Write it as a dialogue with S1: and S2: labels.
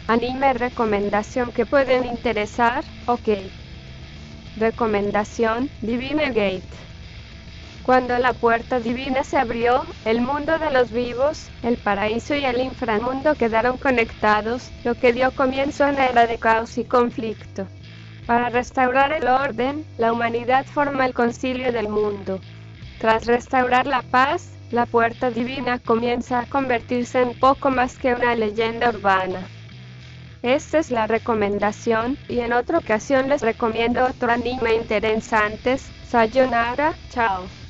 S1: Anime recomendación que pueden interesar, ok. Recomendación, Divine Gate. Cuando la puerta divina se abrió, el mundo de los vivos, el paraíso y el inframundo quedaron conectados, lo que dio comienzo a una era de caos y conflicto. Para restaurar el orden, la humanidad forma el concilio del mundo. Tras restaurar la paz, la puerta divina comienza a convertirse en poco más que una leyenda urbana. Esta es la recomendación, y en otra ocasión les recomiendo otro anime interesante. Sayonara, chao.